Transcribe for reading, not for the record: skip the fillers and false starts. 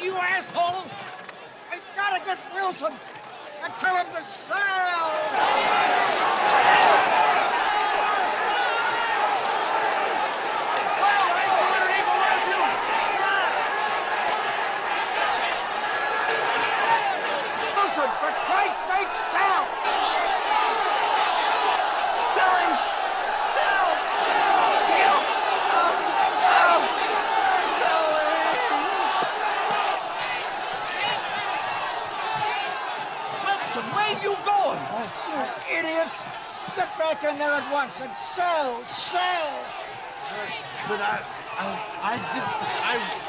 you asshole! I gotta get Wilson and tell him to sell! Wilson, for Christ's sake, sell! Selling! Sell! Where are you going? Idiot! Get back in there at once and sell! Sell! But I